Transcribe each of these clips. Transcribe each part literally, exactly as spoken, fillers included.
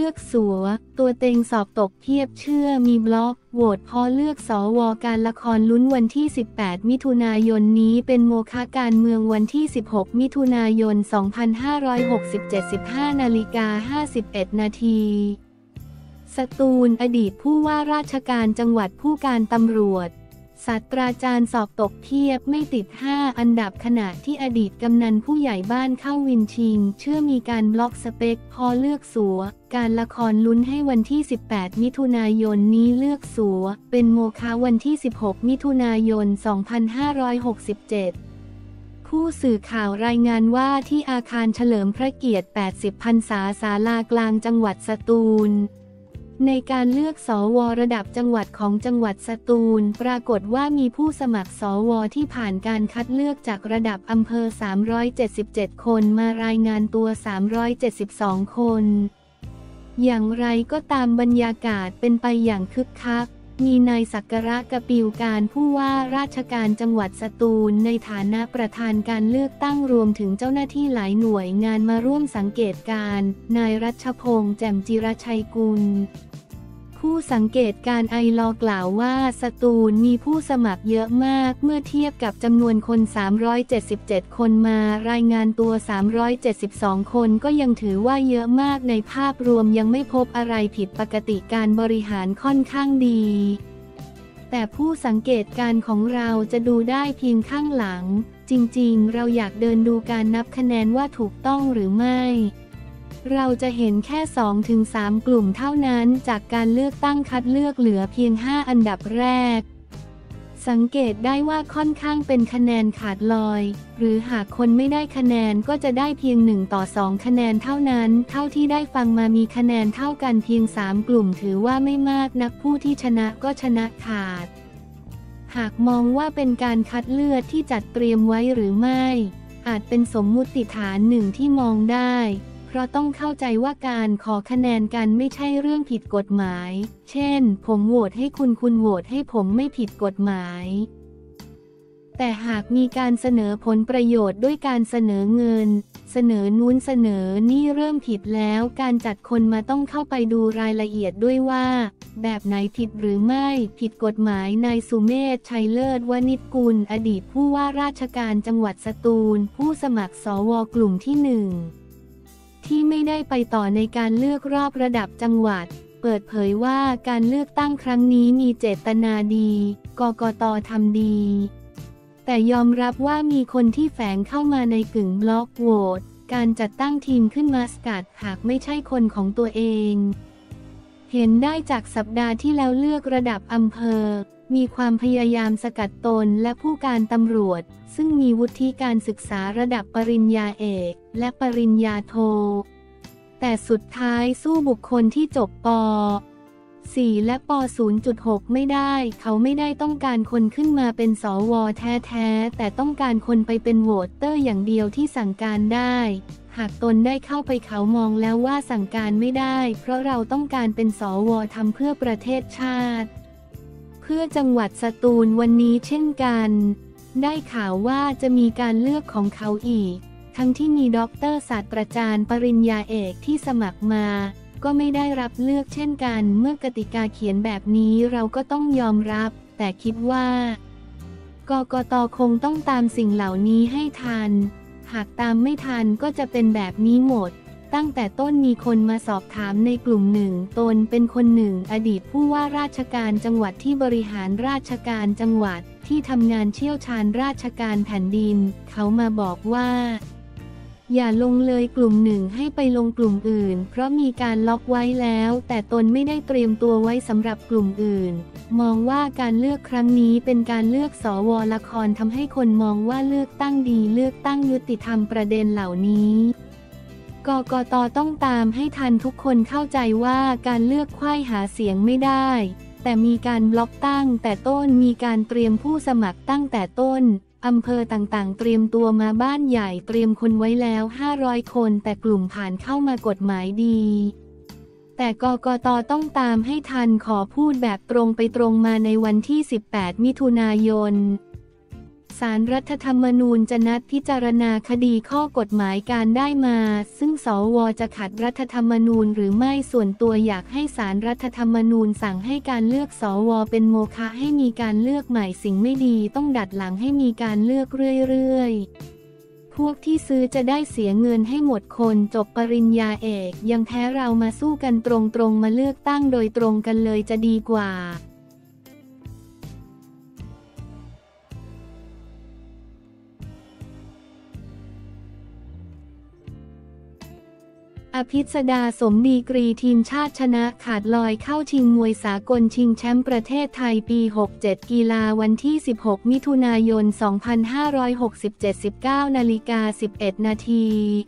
อกสัวตัวเต็งสอบตกเพียบเชื่อมีบล็อกโหวตพอเลือกสวการละครลุ้นวันที่สิบแปดมิถุนายนนี้เป็นโมฆะการเมืองวันที่สิบหกมิถุนายนสองพันห้าร้อยหกสิบเจ็ด สิบห้านาฬิกาห้าสิบเอ็ดนาทีสตูลอดีตผู้ว่าราชการจังหวัดผู้การตำรวจศาสตราจารย์สอบตกเทียบไม่ติดห้าอันดับขณะที่อดีตกำนันผู้ใหญ่บ้านเข้าวินชิงเชื่อมีการบล็อกสเปคพอเลือกสัวการละครลุ้นให้วันที่สิบแปดมิถุนายนนี้เลือกสัวเป็นโมฆะวันที่สิบหกมิถุนายนสองพันห้าร้อยหกสิบเจ็ดผู้สื่อข่าวรายงานว่าที่อาคารเฉลิมพระเกียรติแปดสิบพรรษาศาลากลางจังหวัดสตูลในการเลือกสวระดับจังหวัดของจังหวัดสตูลปรากฏว่ามีผู้สมัครสวที่ผ่านการคัดเลือกจากระดับอำเภอสามร้อยเจ็ดสิบเจ็ดคนมารายงานตัวสามร้อยเจ็ดสิบสองคนอย่างไรก็ตามบรรยากาศเป็นไปอย่างคึกคักมีนายศักระกปิวการผู้ว่าราชการจังหวัดสตูลในฐานะประธานการเลือกตั้งรวมถึงเจ้าหน้าที่หลายหน่วยงานมาร่วมสังเกตการณ์นายรัชพงษ์แจ่มจิรชัยกุลผู้สังเกตการไอลอกล่าวว่าสตูลมีผู้สมัครเยอะมากเมื่อเทียบกับจำนวนคนสามร้อยเจ็ดสิบเจ็ดคนมารายงานตัวสามร้อยเจ็ดสิบสองคนก็ยังถือว่าเยอะมากในภาพรวมยังไม่พบอะไรผิดปกติการบริหารค่อนข้างดีแต่ผู้สังเกตการของเราจะดูได้เพียงข้างหลังจริงๆเราอยากเดินดูการนับคะแนนว่าถูกต้องหรือไม่เราจะเห็นแค่ สองถึงสาม กลุ่มเท่านั้นจากการเลือกตั้งคัดเลือกเหลือเพียงห้าอันดับแรกสังเกตได้ว่าค่อนข้างเป็นคะแนนขาดลอยหรือหากคนไม่ได้คะแนนก็จะได้เพียงหนึ่งต่อสองคะแนนเท่านั้นเท่าที่ได้ฟังมามีคะแนนเท่ากันเพียงสามกลุ่มถือว่าไม่มากนักผู้ที่ชนะก็ชนะขาดหากมองว่าเป็นการคัดเลือกที่จัดเตรียมไว้หรือไม่อาจเป็นสมมุติฐานหนึ่งที่มองได้เพราะต้องเข้าใจว่าการขอคะแนนกันไม่ใช่เรื่องผิดกฎหมายเช่นผมโหวตให้คุณคุณโหวตให้ผมไม่ผิดกฎหมายแต่หากมีการเสนอผลประโยชน์ด้วยการเสนอเงินเสนอนู้นเสนอนี่เริ่มผิดแล้วการจัดคนมาต้องเข้าไปดูรายละเอียดด้วยว่าแบบไหนผิดหรือไม่ผิดกฎหมายนายสุเมธชัยเลิศวณิชกุลอดีตผู้ว่าราชการจังหวัดสตูลผู้สมัครสวกลุ่มที่หนึ่งที่ไม่ได้ไปต่อในการเลือกรอบระดับจังหวัดเปิดเผยว่าการเลือกตั้งครั้งนี้มีเจตนาดีกกต.ทำดีแต่ยอมรับว่ามีคนที่แฝงเข้ามาในกึ่งบล็อกโหวตการจัดตั้งทีมขึ้นมาสกัดหากไม่ใช่คนของตัวเองเห็นได้จากสัปดาห์ที่แล้วเลือกระดับอำเภอมีความพยายามสกัดตนและผู้การตำรวจซึ่งมีวุฒิการศึกษาระดับปริญญาเอกและปริญญาโทแต่สุดท้ายสู้บุคคลที่จบป.สี่ และป.ศูนย์จุดหก ไม่ได้เขาไม่ได้ต้องการคนขึ้นมาเป็นสวแท้ๆแต่ต้องการคนไปเป็นโหวตเตอร์อย่างเดียวที่สั่งการได้หากตนได้เข้าไปเขามองแล้วว่าสั่งการไม่ได้เพราะเราต้องการเป็นสวทำเพื่อประเทศชาติเพื่อจังหวัดสตูลวันนี้เช่นกันได้ข่าวว่าจะมีการเลือกของเขาอีกทั้งที่มีด็อกเตอร์ศาสตราจารย์ปริญญาเอกที่สมัครมาก็ไม่ได้รับเลือกเช่นกันเมื่อกติกาเขียนแบบนี้เราก็ต้องยอมรับแต่คิดว่ากกต.คงต้องตามสิ่งเหล่านี้ให้ทันหากตามไม่ทันก็จะเป็นแบบนี้หมดตั้งแต่ต้นมีคนมาสอบถามในกลุ่มหนึ่งตนเป็นคนหนึ่งอดีตผู้ว่าราชการจังหวัดที่บริหารราชการจังหวัดที่ทำงานเชี่ยวชาญราชการแผ่นดินเขามาบอกว่าอย่าลงเลยกลุ่มหนึ่งให้ไปลงกลุ่มอื่นเพราะมีการล็อกไว้แล้วแต่ตนไม่ได้เตรียมตัวไว้สำหรับกลุ่มอื่นมองว่าการเลือกครั้งนี้เป็นการเลือกสวละครทำให้คนมองว่าเลือกตั้งดีเลือกตั้งยุติธรรมประเด็นเหล่านี้กกต.ต้องตามให้ทันทุกคนเข้าใจว่าการเลือกไขว้หาเสียงไม่ได้แต่มีการบล็อกตั้งแต่ต้นมีการเตรียมผู้สมัครตั้งแต่ต้นอำเภอต่างๆเตรียมตัวมาบ้านใหญ่เตรียมคนไว้แล้วห้าร้อยคนแต่กลุ่มผ่านเข้ามากฎหมายดีแต่กกต.ต้องตามให้ทันขอพูดแบบตรงไปตรงมาในวันที่สิบแปดมิถุนายนศาลรัฐธรรมนูญจะนัดพิจารณาคดีข้อกฎหมายการได้มาซึ่งสวจะขัดรัฐธรรมนูญหรือไม่ส่วนตัวอยากให้ศาลรัฐธรรมนูญสั่งให้การเลือกสวเป็นโมฆะให้มีการเลือกใหม่สิ่งไม่ดีต้องดัดหลังให้มีการเลือกเรื่อยๆพวกที่ซื้อจะได้เสียเงินให้หมดคนจบปริญญาเอกยังแพ้เรามาสู้กันตรงๆมาเลือกตั้งโดยตรงกันเลยจะดีกว่าอภิสดาสมดีกรีทีมชาติชนะขาดลอยเข้าชิงมวยสากลชิงแชมป์ประเทศไทยปี หกเจ็ด กีฬาวันที่ สิบหก มิถุนายน สองพันห้าร้อยหกสิบเจ็ด สิบเก้า นาฬิกา สิบเอ็ด นาที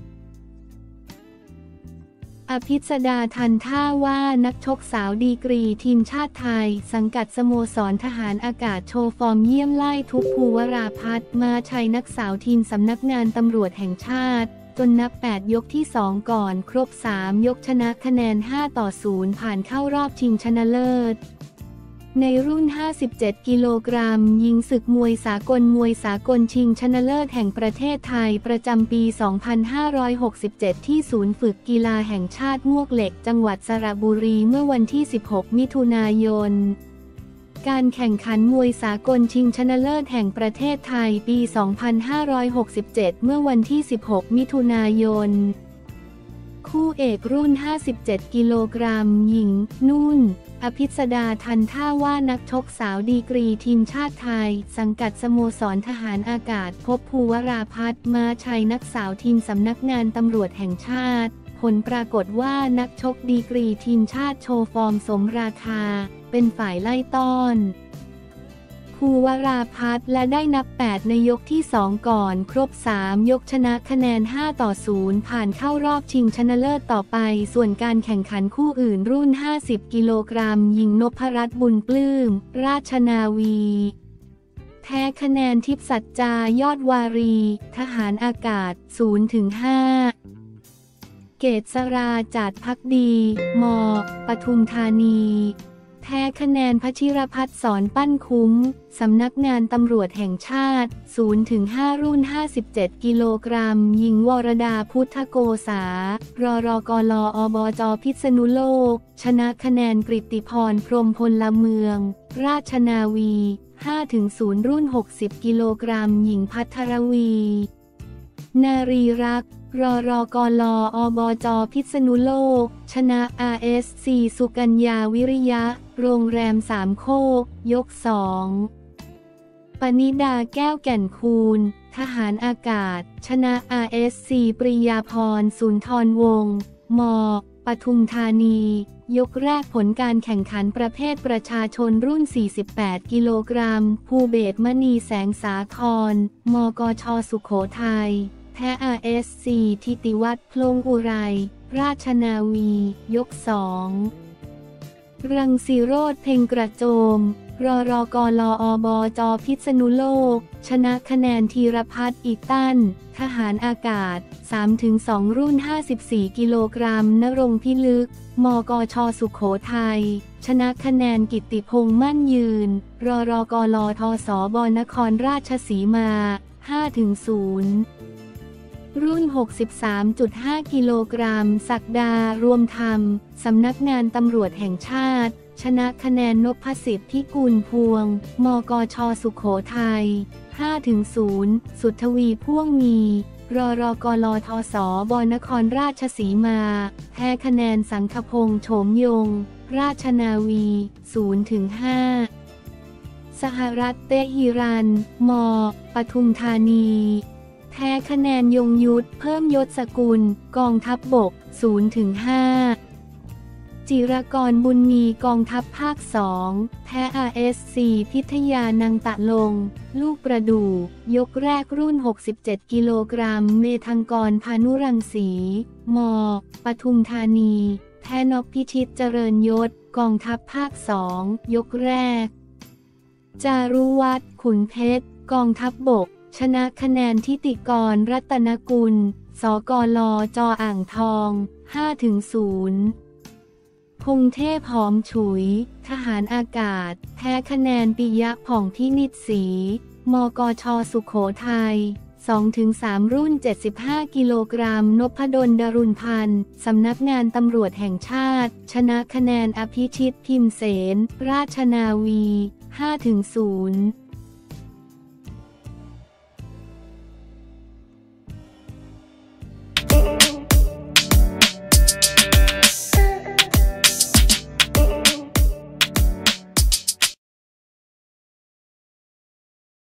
อภิสดาทันท่าว่านักชกสาวดีกรีทีมชาติไทยสังกัดสโมสรทหารอากาศโชว์ฟอร์มเยี่ยมไล่ทุบภูวราพัฒน์มาชัยนักสาวทีมสำนักงานตำรวจแห่งชาติจนนับแปดยกที่สองก่อนครบสามยกชนะคะแนนห้าต่อศูนย์ผ่านเข้ารอบชิงชนะเลิศในรุ่นห้าสิบเจ็ดกิโลกรัมหญิงศึกมวยสากลมวยสากลชิงชนะเลิศแห่งประเทศไทยประจำปี สองพันห้าร้อยหกสิบเจ็ด ที่ศูนย์ฝึกกีฬาแห่งชาติมวกเหล็กจังหวัดสระบุรีเมื่อวันที่ สิบหก มิถุนายนการแข่งขันมวยสากลชิงชนะเลิศแห่งประเทศไทยปี สองพันห้าร้อยหกสิบเจ็ด เมื่อวันที่ สิบหก มิถุนายนคู่เอกรุ่น ห้าสิบเจ็ด กิโลกรัมหญิงนุ่นอภิสดาทันท่าว่านักชกสาวดีกรีทีมชาติไทยสังกัดสโมสรทหารอากาศพบภูวราพัฒน์มาชัยนักสาวทีมสำนักงานตำรวจแห่งชาติผลปรากฏว่านักชกดีกรีทีมชาติโชว์ฟอร์มสมราคาเป็นฝ่ายไล่ต้อนภูวราพัฒน์และได้นับแปดในยกที่สองก่อนครบสามยกชนะคะแนนห้าต่อศูนย์ผ่านเข้ารอบชิงชนะเลิศต่อไปส่วนการแข่งขันคู่อื่นรุ่นห้าสิบกิโลกรัมหญิงนพรัตน์บุญปลื้มราชนาวีแพ้คะแนนทิพย์สัจจายอดวารีทหารอากาศ ศูนย์ถึงห้า เกษราจัดภักดี ม.ปทุมธานีแพ้คะแนนพชิรพัฒน์สอนปั้นคุ้มสำนักงานตำรวจแห่งชาติ ศูนย์ถึงห้า รุ่น ห้าสิบเจ็ด กิโลกรัมหญิงวรดาพุทธโกษารรกลอบจพิษณุโลกชนะคะแนนกฤติพรพรหมพลเมือง ราชนาวี ห้าถึงศูนย์ รุ่น หกสิบ กิโลกรัมหญิงภัทรวีนารีรักษ์รรกลอบจพิษณุโลกชนะ อาร์ เอส ซี สุกัญญาวิริยะโรงแรมสามโคกยกสองปณิดาแก้วแก่นคูณทหารอากาศชนะ อาร์ เอส ซี ปริยาพรสุนทรวงศ์ ม.ปทุมธานียกแรกผลการแข่งขันประเภทประชาชนรุ่น สี่สิบแปด กิโลกรัมภูเบศรมณีแสงสาคร มกช.สุโขทัยแพ้ อาร์ เอส ซี ทิติวัฒน์พลงอุไรราชนาวียกสองรังสีโรจน์เพ็งกระโจมรรกลอบจพิษณุโลกชนะคะแนนธีรพัฒน์อีกตั้นทหารอากาศ สามถึงสอง รุ่น ห้าสิบสี่ กิโลกรัมณรงค์พิลึก มกช.สุโขทัยชนะคะแนนกิตติพงษ์มั่นยืนรรกลทสบนครราชสีมา ห้าถึงศูนย์รุ่น หกสิบสามจุดห้า กิโลกรัมศักดารวมธรรมสำนักงานตำรวจแห่งชาติชนะคะแนนนพสิทธิ์พิกูลพวงมกช.สุโขทัย ห้าถึงศูนย์ สุทธวีพ่วงมีรรกลทสบนครราชสีมาแพ้คะแนนสังคพงษ์โฉมยงราชนาวี ศูนย์ถึงห้า สหรัฐเตหิรัน ม.ปทุมธานีแพ้คะแนนยงยุทธเพิ่มยศสกุลกองทัพบก ศูนย์ถึงห้า จิรกรบุญมีกองทัพภาคสองแพ้ อาร์ เอส ซี พิทยานังตะลงลูกประดู่ยกแรกรุ่น หกสิบเจ็ด กิโลกรัมเมธังกรพานุรังสี ม.ปทุมธานีแพ้นพพิชิตเจริญยศกองทัพภาคสองยกแรกจารุวัฒน์ขุนเพชรกองทัพบกชนะคะแนนทิติกรรัตนกุลสกลจอ่างทอง ห้าถึงศูนย์ พงเทพหอมฉุยทหารอากาศแพ้คะแนนปิยะผ่องพินิจศรี มมกช.สุโขทัย สองถึงสาม รุ่น เจ็ดสิบห้า กิโลกรัม นพดล ดรุณพันธ์ สำนักงานตำรวจแห่งชาติ ชนะคะแนน อภิชิต พิมเสน ราชนาวี ห้าถึงศูนย์